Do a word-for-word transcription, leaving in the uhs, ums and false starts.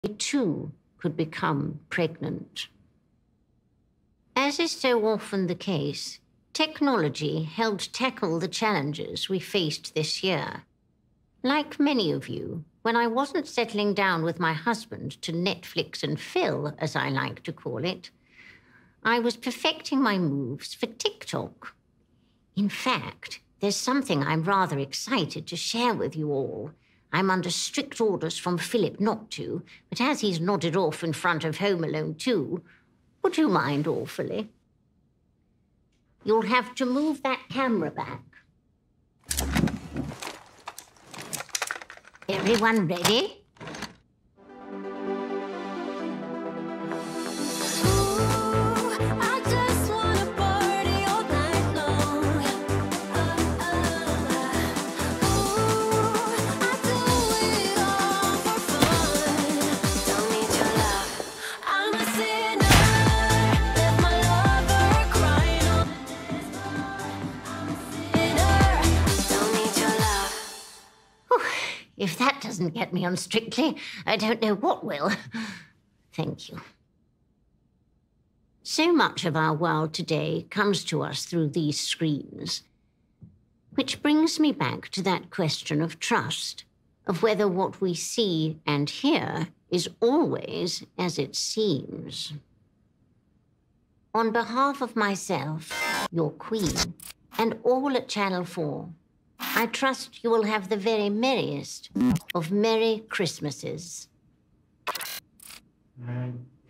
too could become pregnant. As is so often the case, technology helped tackle the challenges we faced this year. Like many of you, when I wasn't settling down with my husband to Netflix and Phil, as I like to call it, I was perfecting my moves for TikTok. In fact, there's something I'm rather excited to share with you all. I'm under strict orders from Philip not to, but as he's nodded off in front of Home Alone two, would you mind awfully? You'll have to move that camera back. Everyone ready? If that doesn't get me on Strictly, I don't know what will. Thank you. So much of our world today comes to us through these screens, which brings me back to that question of trust, of whether what we see and hear is always as it seems. On behalf of myself, your Queen, and all at Channel four, I trust you will have the very merriest of Merry Christmases. Mm.